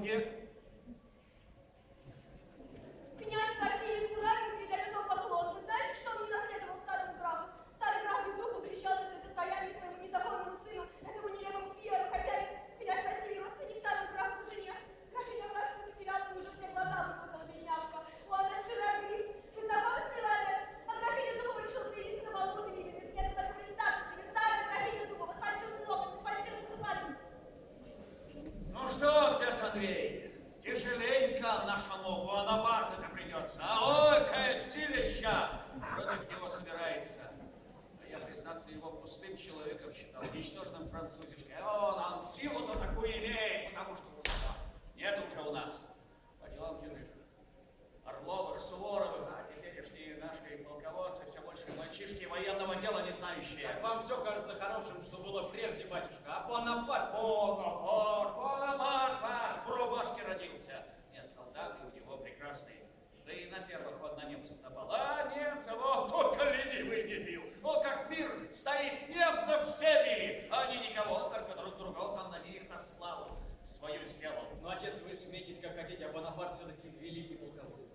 супруге? Князь Василий Курагин передает вам поклон. Вы знаете, что он не наследовал старому графу? Старый граф Безруков завещал это состояние своему незаконному сыну, этому нелепому Пьеру, хотя ведь князь Василий родственник старому графу по жене. Графиня Враксова потеряла мужа, все глаза выплакала бедняжка. У Анны Ширагри. Вы знакомы с Лиланой? А графиня Зубова решила появиться на балу именем. Нет, только представьте себе, старая графиня Зубова с фальшивым ногом, с фальшивым зубами. Ну что, князь Андрей, тяжеленько нашему Буанапарту-то придется. А ой, какая силища против него собирается. А я, признаться, его пустым человеком считал, ничтожным французишкой. Он силу-то такую имеет, потому что нет уже у нас Потемкиных, Орловых, Суворовых, а теперешние наши полководцы все больше мальчишки военного дела не знающие. Как вам все кажется хорошим, что было прежде, батюшка, а Буанапарт? Буанапарт ваш в рубашке родился. Нет, солдаты у него прекрасные. Да и на первый ход на немцев напал. А немцев, вот только ленивый не бил. Ну, как мир стоит, немцев все били. Они никого, только друг друга. Вот он на них-то славу свою сделал. Ну, отец, вы смеетесь как хотите, а Буанапарт все-таки великий полководец.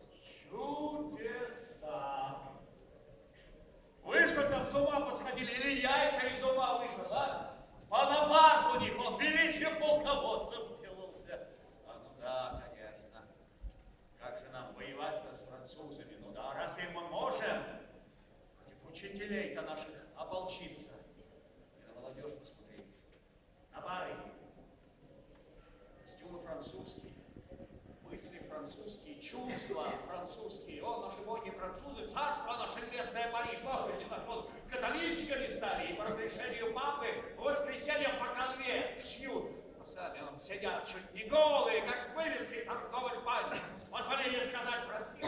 Чудеса! Вы что там с ума посходили? Или я это из ума вышел, а? Буанапарт у них, он великий полководцем сделался. А ну да, конечно. Как же нам воевать-то с французами? Ну да, разве мы можем против учителей-то наших ополчиться? И на молодежь посмотри, на бары. Костюмы французские, мысли французские, чувства французские. О, наши боги французы, царство наше небесное Париж, Бог, вот католичками стали, и по разрешению папы в воскресенье по конве шьют. А сами он сидят чуть не голые, как вывески торговых бань. С позволения сказать, прости.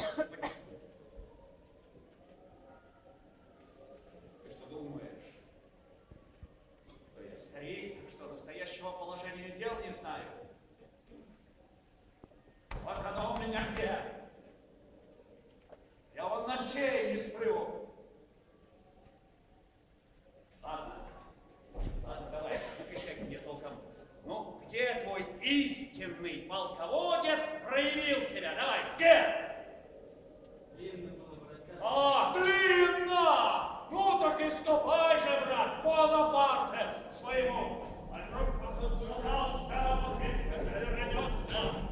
Ты что думаешь? Что я старик, что настоящего положения дел не знаю? Вот оно у меня где. Я вон ночей не сплю. Ладно, давай, напиши мне толком. Ну, где твой истинный полководец проявил себя? Давай, где? Длинно было бы рассказать. А, длинно! Ну, так и ступай же, брат, Буанапарте своему. А вдруг пожалуйста, вот весь вернется.